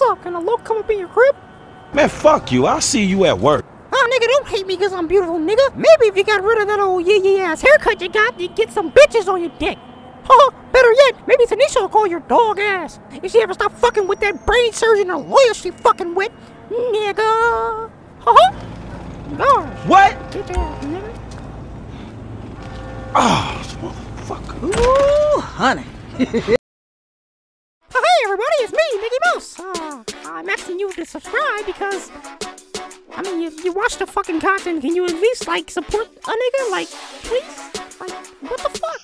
up? Can a loc come up in your crib? Man, fuck you. I'll see you at work. Oh, nigga, don't hate me because I'm beautiful, nigga. Maybe if you got rid of that old ass haircut you got, you'd get some bitches on your dick. Better yet, maybe Tanisha will call your dog ass if she ever stop fucking with that brain surgeon or lawyer she fucking with, nigga. Gosh. What? Bitch ass, nigga. Oh, this motherfucker. Ooh, honey. Hey everybody, it's me, Mickey Mouse. I'm asking you to subscribe because, I mean, you watch the fucking content. Can you at least, like, support a nigga? Like, please? Like, what the fuck?